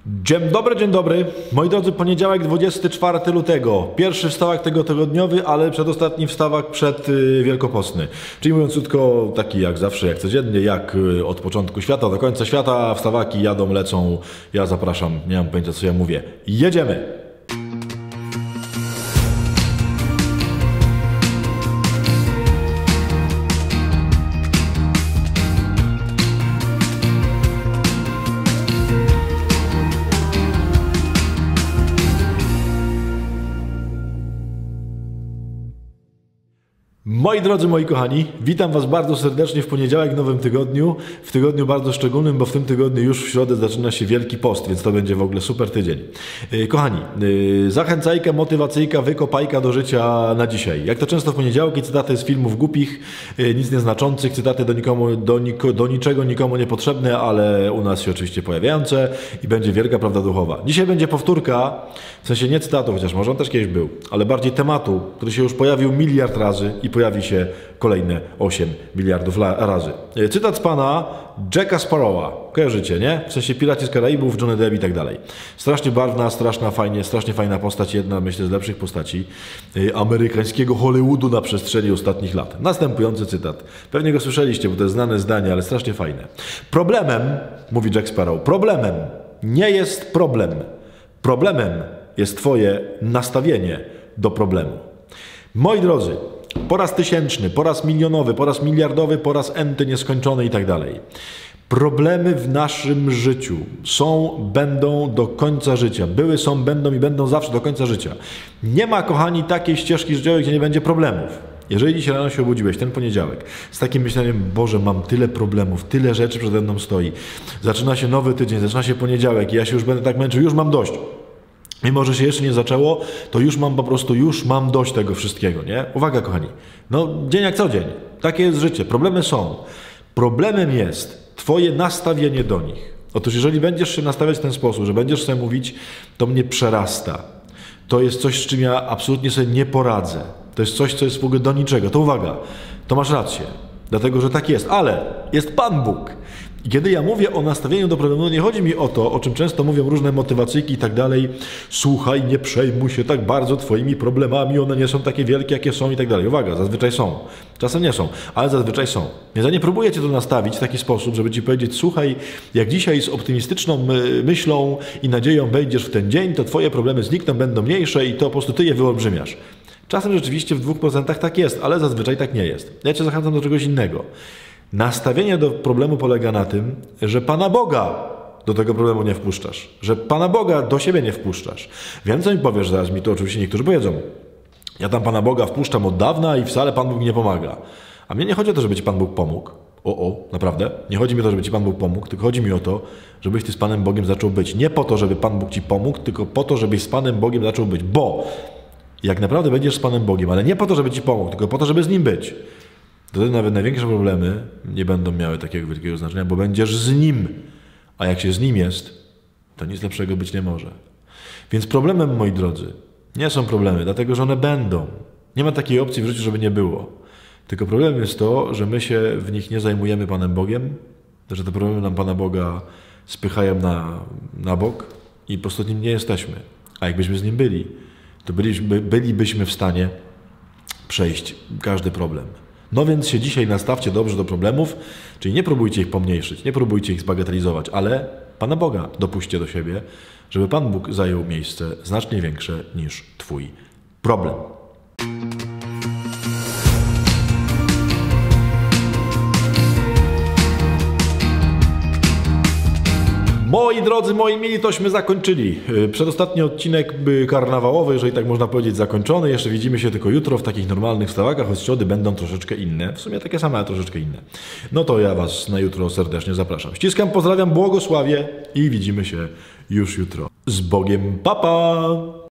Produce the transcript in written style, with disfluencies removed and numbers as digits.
Dzień dobry. Moi drodzy, poniedziałek 24 lutego. Pierwszy wstawak tego tygodniowy, ale przedostatni wstawak przed wielkopostny. Czyli mówiąc krótko, taki jak zawsze, jak codziennie, jak od początku świata do końca świata. Wstawaki jadą, lecą. Ja zapraszam, nie mam pojęcia co ja mówię. Jedziemy! Moi drodzy, moi kochani, witam Was bardzo serdecznie w poniedziałek w nowym tygodniu. W tygodniu bardzo szczególnym, bo w tym tygodniu już w środę zaczyna się Wielki Post, więc to będzie w ogóle super tydzień. Kochani, zachęcajka, motywacyjka, wykopajka do życia na dzisiaj. Jak to często w poniedziałki, cytaty z filmów głupich, nic nieznaczących, cytaty do niczego nikomu niepotrzebne, ale u nas się oczywiście pojawiające i będzie wielka prawda duchowa. Dzisiaj będzie powtórka, w sensie nie cytatu, chociaż może on też kiedyś był, ale bardziej tematu, który się już pojawił miliard razy i pojawi się kolejne 8 miliardów razy. Cytat z pana Jacka Sparrowa. Kojarzycie, nie? W sensie Piraci z Karaibów, Johnny Depp i tak dalej. Strasznie barwna, strasznie fajna postać, jedna myślę z lepszych postaci amerykańskiego Hollywoodu na przestrzeni ostatnich lat. Następujący cytat. Pewnie go słyszeliście, bo to jest znane zdanie, ale strasznie fajne. Problemem, mówi Jack Sparrow, problemem nie jest problem. Problemem jest twoje nastawienie do problemu. Moi drodzy, po raz tysięczny, po raz milionowy, po raz miliardowy, po raz enty nieskończony i tak dalej. Problemy w naszym życiu są, będą do końca życia. Były, są, będą i będą zawsze do końca życia. Nie ma, kochani, takiej ścieżki życiowej, gdzie nie będzie problemów. Jeżeli dzisiaj rano się obudziłeś, ten poniedziałek, z takim myśleniem, Boże, mam tyle problemów, tyle rzeczy przede mną stoi. Zaczyna się nowy tydzień, zaczyna się poniedziałek i ja się już będę tak męczył, już mam dość. Mimo że się jeszcze nie zaczęło, to już mam po prostu, już mam dość tego wszystkiego, nie? Uwaga, kochani. No, dzień jak co dzień. Takie jest życie. Problemy są. Problemem jest twoje nastawienie do nich. Otóż jeżeli będziesz się nastawiać w ten sposób, że będziesz sobie mówić, to mnie przerasta. To jest coś, z czym ja absolutnie sobie nie poradzę. To jest coś, co jest w ogóle do niczego. To uwaga, to masz rację. Dlatego, że tak jest. Ale jest Pan Bóg. I kiedy ja mówię o nastawieniu do problemu, nie chodzi mi o to, o czym często mówią różne motywacyjki i tak dalej. Słuchaj, nie przejmuj się tak bardzo twoimi problemami, one nie są takie wielkie, jakie są i tak dalej. Uwaga, zazwyczaj są. Czasem nie są, ale zazwyczaj są. Więc ja nie próbuję cię to nastawić w taki sposób, żeby ci powiedzieć, słuchaj, jak dzisiaj z optymistyczną myślą i nadzieją wejdziesz w ten dzień, to twoje problemy znikną, będą mniejsze i to po prostu ty je wyolbrzymiasz. Czasem rzeczywiście w 2% tak jest, ale zazwyczaj tak nie jest. Ja cię zachęcam do czegoś innego. Nastawienie do problemu polega na tym, że Pana Boga do tego problemu nie wpuszczasz. Że Pana Boga do siebie nie wpuszczasz. Wiem, co mi powiesz, zaraz mi to oczywiście niektórzy powiedzą. Ja tam Pana Boga wpuszczam od dawna i wcale Pan Bóg mi nie pomaga. A mnie nie chodzi o to, żeby Ci Pan Bóg pomógł. Naprawdę. Nie chodzi mi o to, żeby Ci Pan Bóg pomógł, tylko chodzi mi o to, żebyś Ty z Panem Bogiem zaczął być. Nie po to, żeby Pan Bóg Ci pomógł, tylko po to, żebyś z Panem Bogiem zaczął być. Bo jak naprawdę będziesz z Panem Bogiem, ale nie po to, żeby Ci pomógł, tylko po to, żeby z Nim być, to wtedy nawet największe problemy nie będą miały takiego wielkiego znaczenia, bo będziesz z Nim. A jak się z Nim jest, to nic lepszego być nie może. Więc problemem, moi drodzy, nie są problemy, dlatego że one będą. Nie ma takiej opcji w życiu, żeby nie było. Tylko problemem jest to, że my się w nich nie zajmujemy Panem Bogiem, że te problemy nam Pana Boga spychają na bok i po prostu nim nie jesteśmy. A jakbyśmy z Nim byli, to bylibyśmy w stanie przejść każdy problem. No więc się dzisiaj nastawcie dobrze do problemów, czyli nie próbujcie ich pomniejszyć, nie próbujcie ich zbagatelizować, ale Pana Boga dopuśćcie do siebie, żeby Pan Bóg zajął miejsce znacznie większe niż twój problem. Moi drodzy, moi mili, tośmy zakończyli. Przedostatni odcinek karnawałowy, jeżeli tak można powiedzieć, zakończony. Jeszcze widzimy się tylko jutro w takich normalnych wstawakach, choć środy będą troszeczkę inne. W sumie takie same, ale troszeczkę inne. No to ja Was na jutro serdecznie zapraszam. Ściskam, pozdrawiam, błogosławię i widzimy się już jutro. Z Bogiem, pa, pa!